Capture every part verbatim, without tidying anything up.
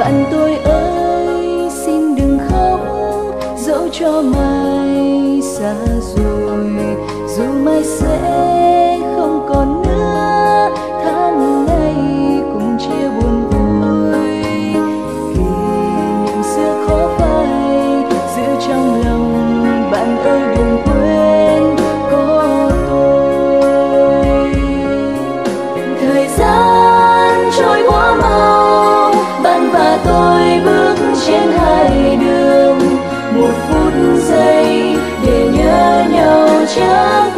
Bạn tôi ơi xin đừng khóc, dẫu cho mai xa rồi, dù mai sẽ không còn nữa, tháng ngày cùng chia buồn vui. Kỷ niệm xưa khó phai giữ trong lòng, bạn ơi đừng quên có tôi. Thời gian trôi quá mau, bạn và tôi bước trên hai đường, một phút giây để nhớ nhau chẳng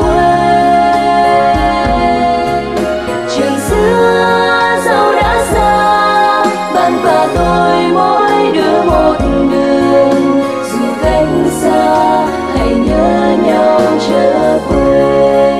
quên. Trường xưa dẫu đã xa, bạn và tôi mỗi đứa một đường, dù cách xa hãy nhớ nhau trở quên.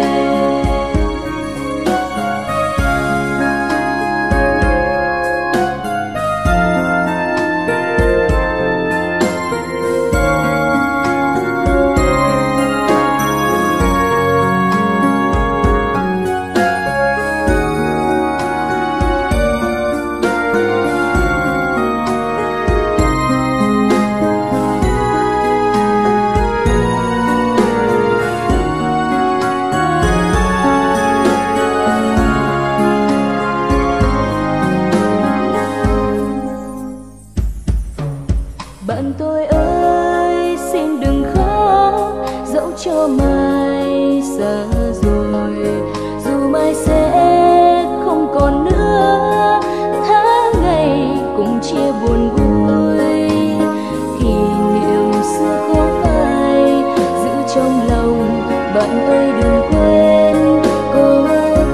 Bạn tôi ơi xin đừng khóc, dẫu cho mai xa rồi, dù mai sẽ không còn nữa, tháng ngày cùng chia buồn vui. Kỷ niệm xưa khó phai giữ trong lòng, bạn ơi đừng quên có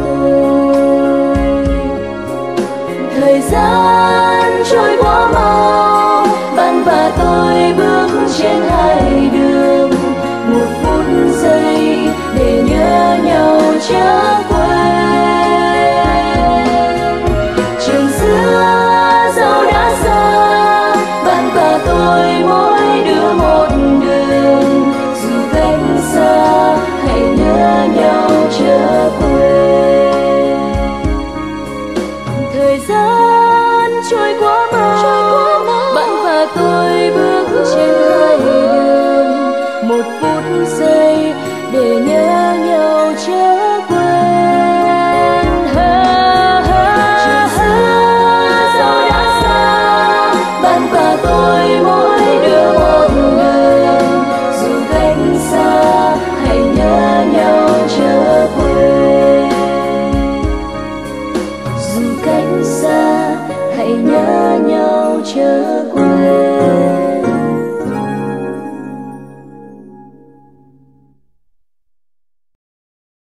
tôi. Thời gian trôi quá mau, bạn và tôi bước trên hai đường, một phút giây để nhớ nhau chẳng quên. Trường xưa dẫu đã xa, bạn và tôi mỗi đứa một đường, dù cách xa hãy nhớ nhau trở quên. Thời gian trôi quá mau, bạn và tôi bước trên hai đường, một phút giây để nhớ nhau trở quên. Trường xưa dẫu đã xa, bạn và tôi mỗi đứa một đường, dù cách xa hãy nhớ nhau trở quên. Dù cách xa hãy nhớ nhau trở quên.